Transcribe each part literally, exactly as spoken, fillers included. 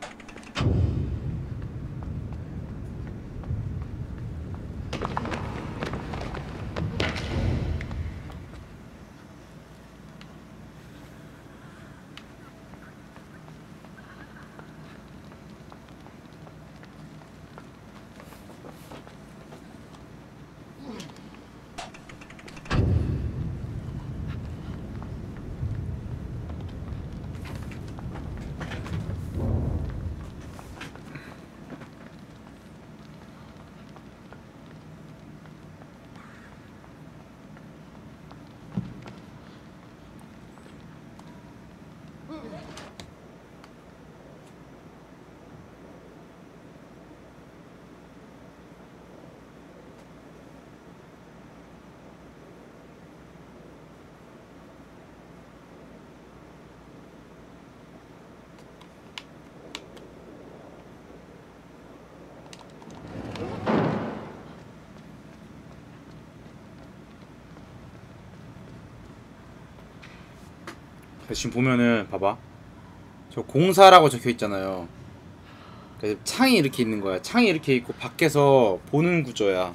지금 보면은 봐봐, 저 공사라고 적혀있잖아요. 그래서 창이 이렇게 있는 거야. 창이 이렇게 있고 밖에서 보는 구조야.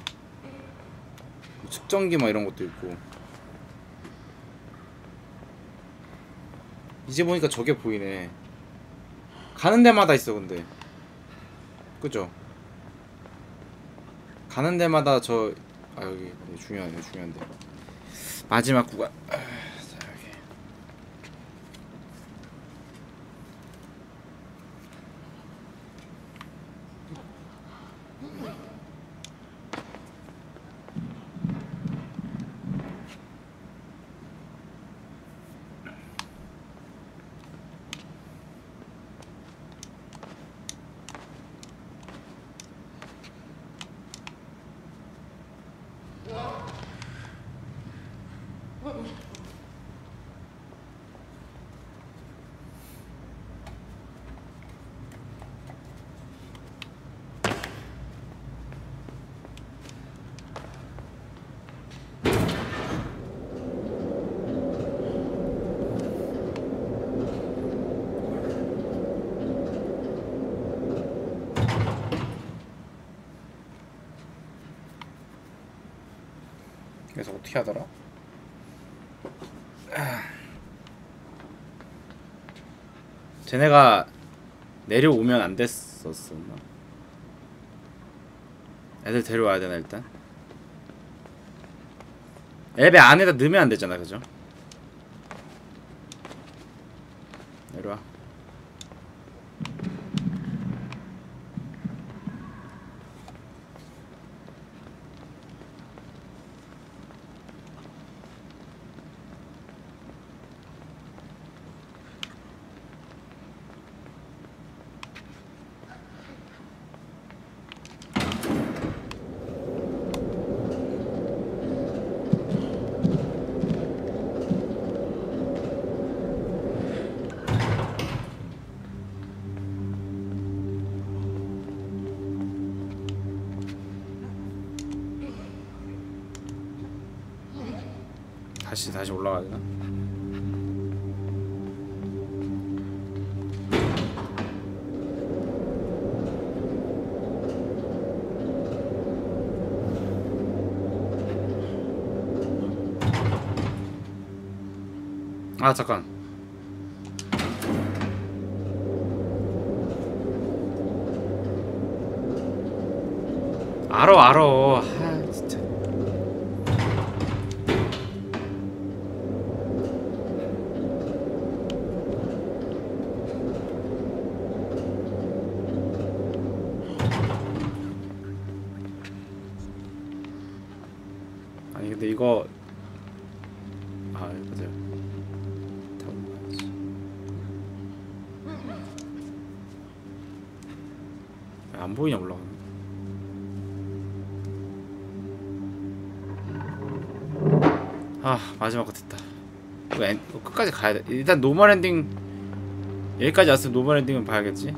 측정기 막 이런 것도 있고. 이제 보니까 저게 보이네. 가는 데마다 있어. 근데 그죠? 가는 데마다 저... 아 여기 중요하네. 중요한데 마지막 구간. 그래서 어떻게 하더라? 쟤네가 내려오면 안 됐었었나? 애들 데려와야 되나 일단? 앱에 안에다 넣으면 안 되잖아, 그죠? 내려와. 다시 다시 올라가야 되나? 아 잠깐. 알어 알어. 아 진짜. 아니 근데 이거 아 맞아요. 안 보이냐 올라가는. 아 마지막 거 됐다. 이거, 엔, 이거 끝까지 가야 돼. 일단 노멀 엔딩 여기까지 왔으면 노멀 엔딩은 봐야겠지.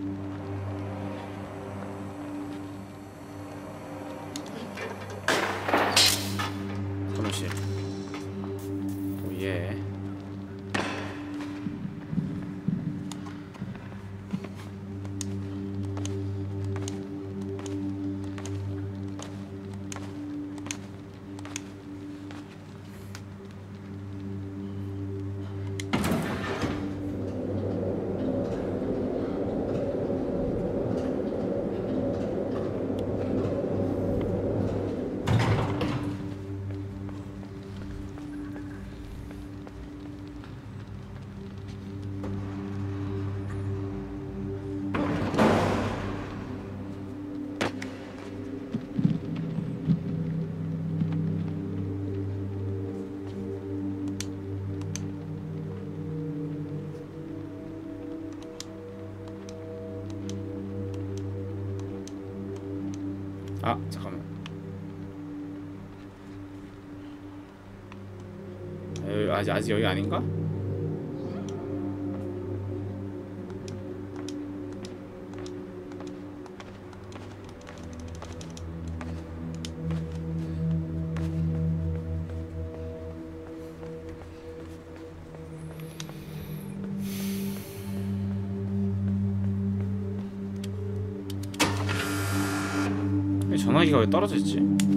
잠시. 오예. 아 잠깐만. 여기, 아직 아직 여기 아닌가? 전화기가 왜 떨어져 있지?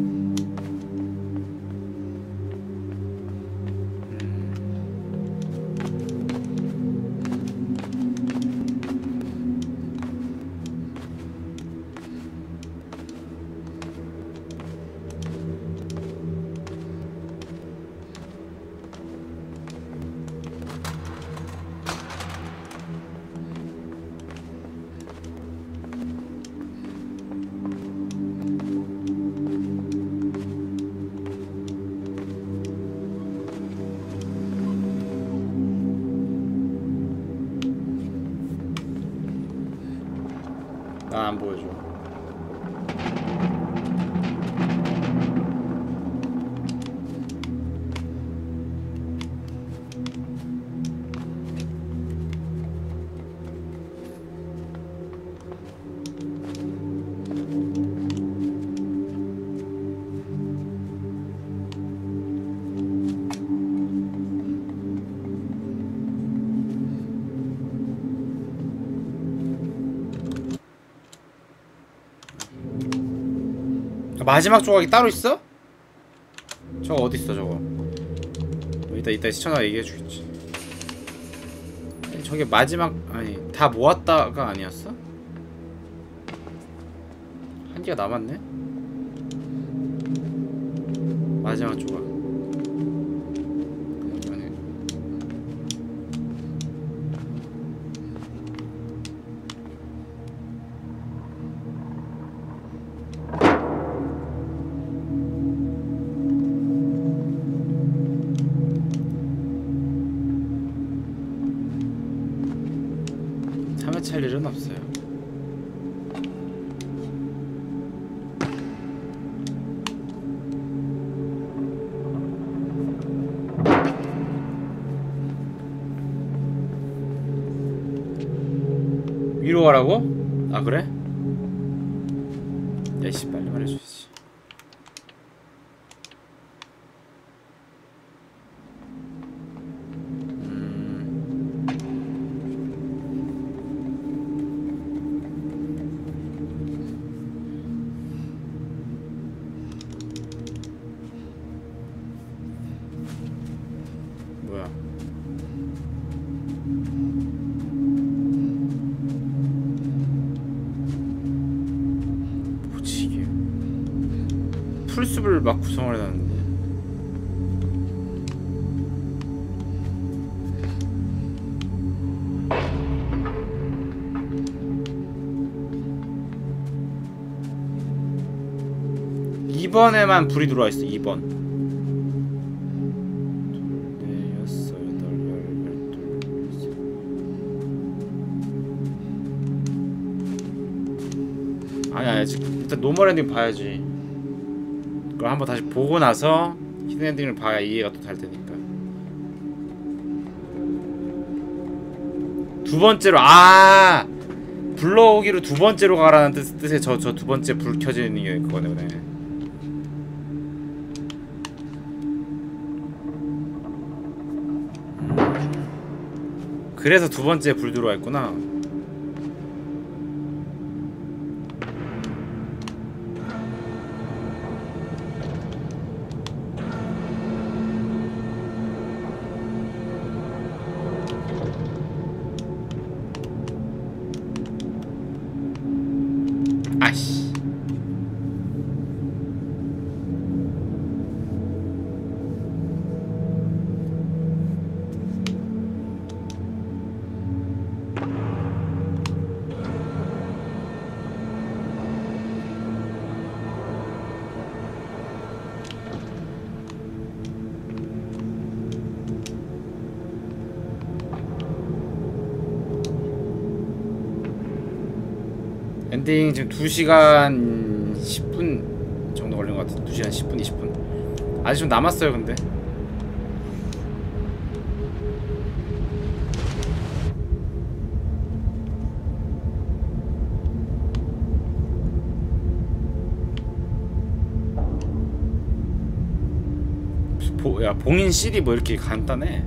나 안 보여줘. 마지막 조각이 따로 있어? 저거 어딨어 저거. 이따 이따 시청자가 얘기해주겠지. 저게 마지막 아니 다 모았다가 아니었어? 한 개가 남았네? 마지막 조각. 그러면은 참여할 일은 없어요. 위로 가라고? 아 그래? 야씨 빨리 말해줘야지. 뭐야? 뭐지 이게? 풀숲을 막 구성을 해놨는데. 이 번에만 불이 들어와 있어. 이 번. 아니 아니 일단 노멀 엔딩 봐야지. 그걸 한번 다시 보고 나서 히든 엔딩을 봐야 이해가 또 잘 되니까. 두 번째로 아 불러오기로 두 번째로 가라는 뜻, 뜻의 저 저 두 번째 불 켜지는 게 그거네. 그네. 그래서 두 번째 불 들어와 있구나. 아씨. 엔딩 지금 두 시간 십 분 정도 걸린 것 같아. 두 시간 십 분, 이십 분. 아직 좀 남았어요, 근데. 보, 야, 봉인 씨디 뭐 이렇게 간단해?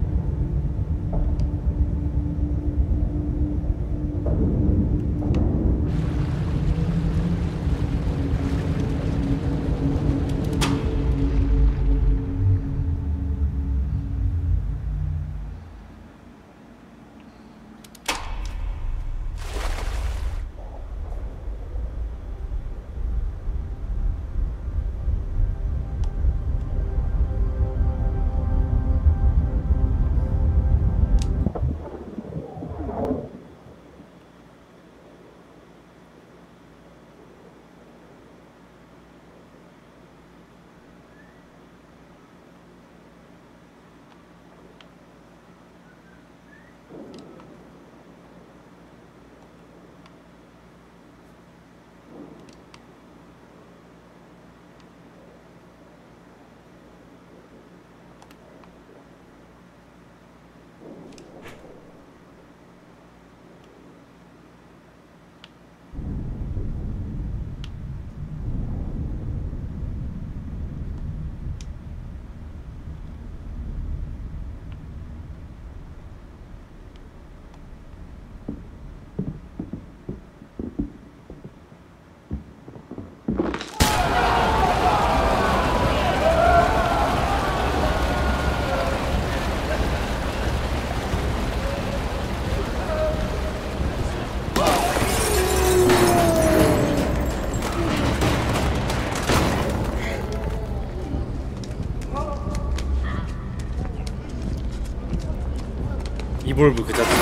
이볼브 그 자체.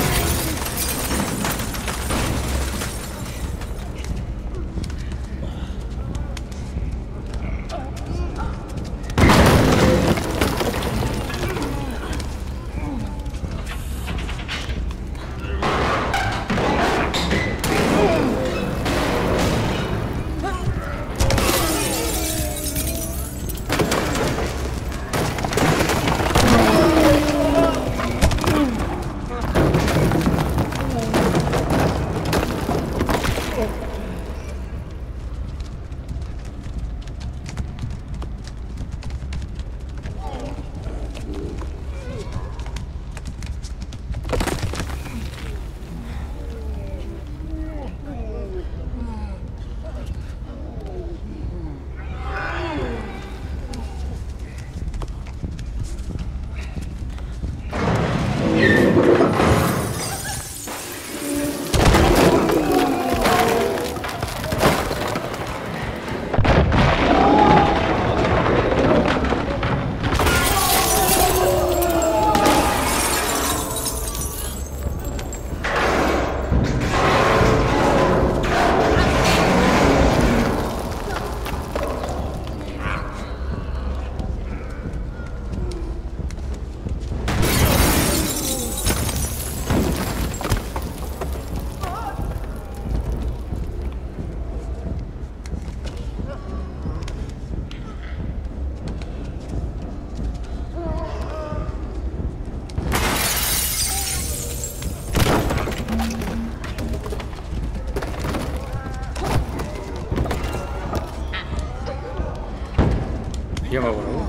위험하구나.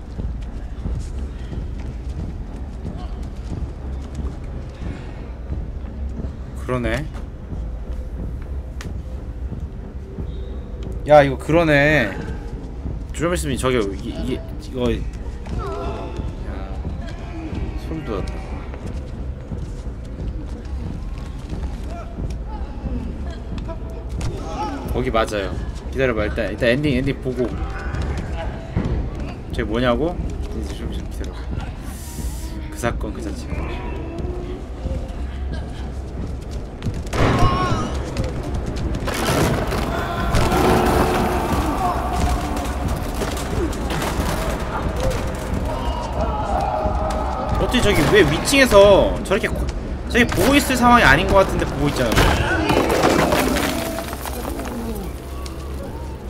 그러네. 야 이거 그러네. 좀 있으면 저기 이게, 이게 이거 야, 소름 돋았다. 거기 맞아요. 기다려봐. 일단 일단 엔딩 엔딩 보고. 저게 뭐냐고? 이제 좀, 좀 기다려. 그 사건 그 자체. 어떻게 저기 왜 위층에서 저렇게 저기 보고 있을 상황이 아닌 것 같은데 보고 있잖아.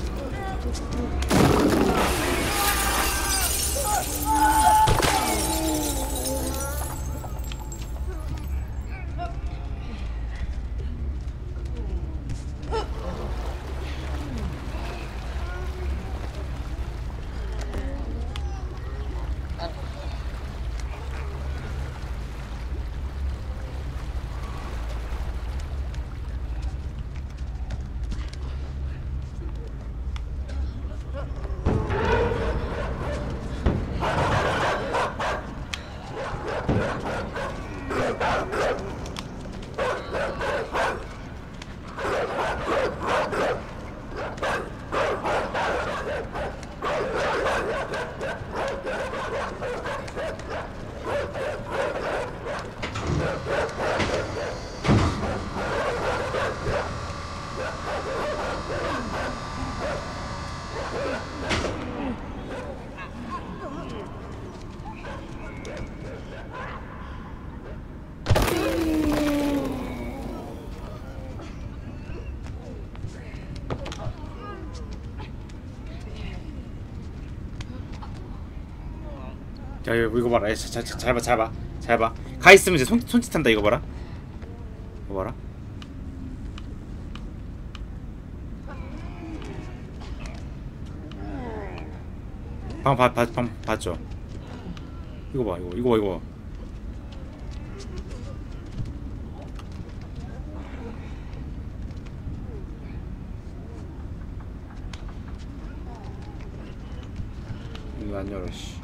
야 이거 이거 봐라. 잘 잘 잘 봐 잘 봐 잘 봐. 가 있으면 이제 손 손짓한다. 이거 봐라. 이거 봐라. 방금 봤 방 봤죠? 이거 봐 이거 이거 봐 이거. 이거 안 열어 씨.